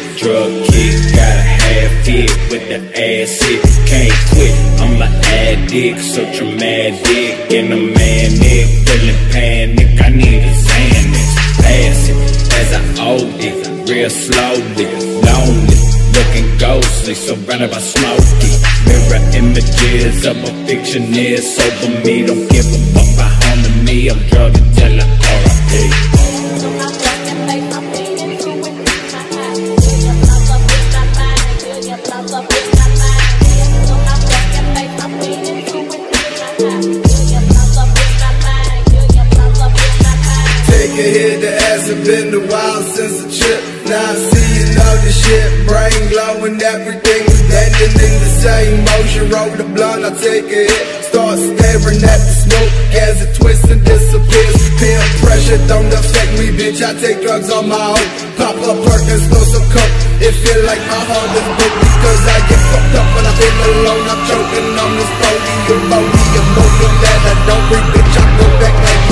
drug kick, got a half hit with the acid. Can't quit, I'm an addict, so traumatic. In a manic, feeling panic, I need a Xanax. Pass it as I hold it, real slowly, lonely, looking ghostly, surrounded by smoky mirror images of a fictionist over me. Don't give a fuck about harming me, I'm drugged until I R.I.P. Take a hit, the acid been a while since the trip. Now I'm seeing all this shit, brain glowing, everything was bending in the same motion. Roll the blunt, I take a hit, start staring at the smoke as it twists and disappears. Peer pressure don't affect me, bitch, I take drugs on my own. Pop up Perkins, throw some coke, it feel like my heart is broke because I get fucked up when I feel alone. I'm choking on this podium, I'm more than that, I don't breathe, bitch, I go back like